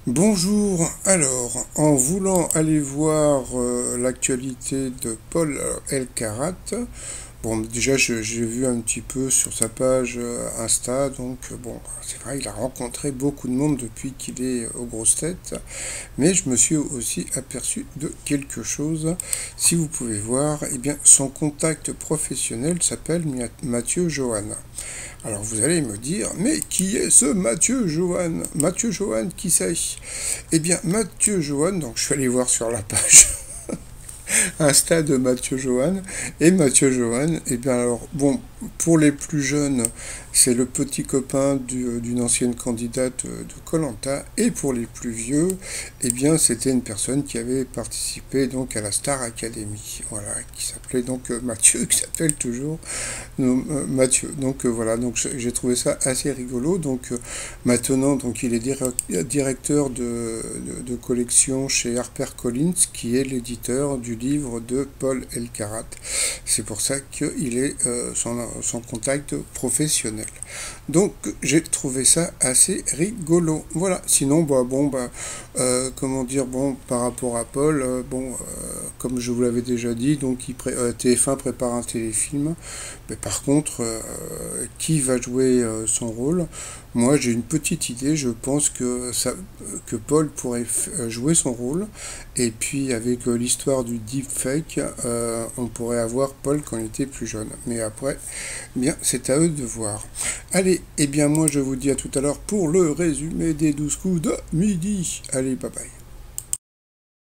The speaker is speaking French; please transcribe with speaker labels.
Speaker 1: Bonjour, alors, en voulant aller voir l'actualité de Paul Elkarat, bon, déjà j'ai vu un petit peu sur sa page Insta, donc bon, c'est vrai, il a rencontré beaucoup de monde depuis qu'il est aux grosses têtes, mais je me suis aussi aperçu de quelque chose. Si vous pouvez voir, eh bien, son contact professionnel s'appelle Mathieu Johan. Alors vous allez me dire, mais qui est ce Mathieu Johan? Mathieu Johan, qui c'est? Eh bien, Mathieu Johan, donc je suis allé voir sur la page Insta de Mathieu Johan, et Mathieu Johan, eh bien alors, bon, pour les plus jeunes, c'est le petit copain d'une ancienne candidate de koh, et pour les plus vieux, eh bien c'était une personne qui avait participé donc à la Star Academy, voilà, qui s'appelait donc Mathieu, qui s'appelle toujours Mathieu. Donc voilà, donc j'ai trouvé ça assez rigolo. Donc maintenant, donc il est directeur de collection chez HarperCollins, qui est l'éditeur du livre de Paul Elkarat. C'est pour ça qu'il est son contact professionnel. Donc j'ai trouvé ça assez rigolo. Voilà. Sinon, comment dire, bon, par rapport à Paul, comme je vous l'avais déjà dit, donc TF1 prépare un téléfilm. Mais par contre, qui va jouer son rôle? Moi, j'ai une petite idée. Je pense que Paul pourrait jouer son rôle. Et puis, avec l'histoire du deepfake, on pourrait avoir Paul quand il était plus jeune. Mais après, eh bien, c'est à eux de voir. Allez, eh bien, moi, je vous dis à tout à l'heure pour le résumé des 12 coups de midi. Allez, bye bye.